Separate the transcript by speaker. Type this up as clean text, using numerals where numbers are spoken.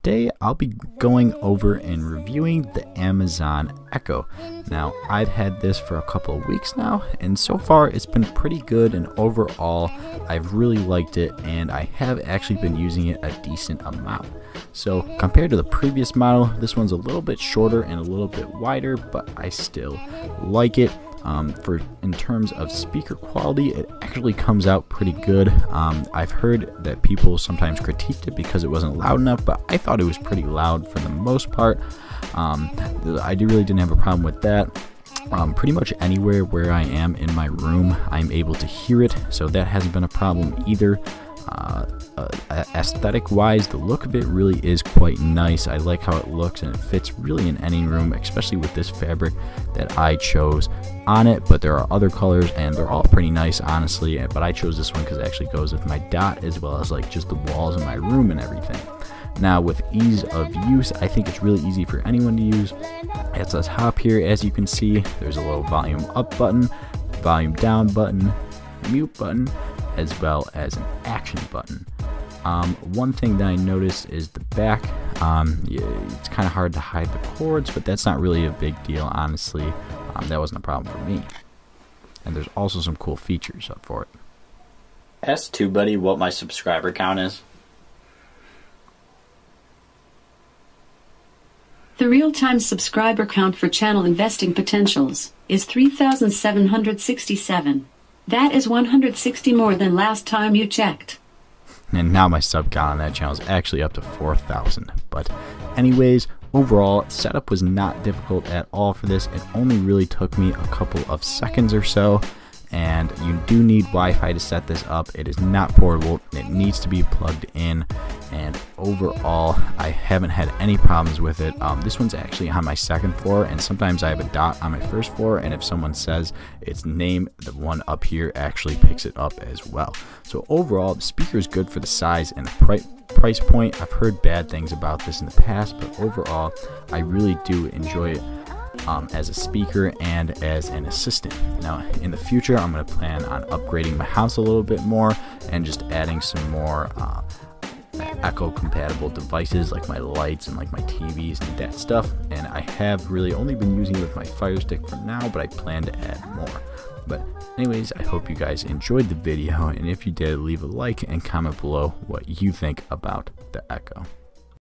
Speaker 1: today I'll be going over and reviewing the Amazon Echo. Now, I've had this for a couple of weeks now, and so far it's been pretty good, and overall I've really liked it, and I have actually been using it a decent amount. So compared to the previous model, this one's a little bit shorter and a little bit wider, but I still like it. In terms of speaker quality, it actually comes out pretty good. I've heard that people sometimes critiqued it because it wasn't loud enough, but I thought it was pretty loud for the most part. I really didn't have a problem with that. Pretty much anywhere where I am in my room, I'm able to hear it, so that hasn't been a problem either. Aesthetic wise, the look of it really is quite nice. I like how it looks, and it fits really in any room, especially with this fabric that I chose on it. But there are other colors and they're all pretty nice, honestly, but I chose this one because it actually goes with my dot as well as like just the walls in my room and everything. Now, with ease of use, I think it's really easy for anyone to use. At the top here, as you can see, there's a little volume up button, volume down button, mute button, as well as an action button. One thing that I noticed is the back. It's kind of hard to hide the cords, but that's not really a big deal, honestly. That wasn't a problem for me. And there's also some cool features up for it.
Speaker 2: Ask TubeBuddy what my subscriber count is.
Speaker 3: The real-time subscriber count for channel Investing Potentials is 3,767. That is 160 more than last time you checked.
Speaker 1: And now my sub count on that channel is actually up to 4,000. But anyways, overall, setup was not difficult at all for this. It only really took me a couple of seconds or so. And you do need Wi-Fi to set this up. It is not portable. It needs to be plugged in. And overall, I haven't had any problems with it. This one's actually on my second floor, and sometimes I have a dot on my first floor, and if someone says its name, the one up here actually picks it up as well. So overall, the speaker is good for the size and the price point. I've heard bad things about this in the past, but overall, I really do enjoy it. As a speaker and as an assistant. Now, in the future, I'm going to plan on upgrading my house a little bit more and just adding some more Echo compatible devices like my lights and like my TVs and that stuff. And I have really only been using it with my Fire Stick for now, but I plan to add more. But anyways, I hope you guys enjoyed the video, and if you did, leave a like and comment below what you think about the Echo.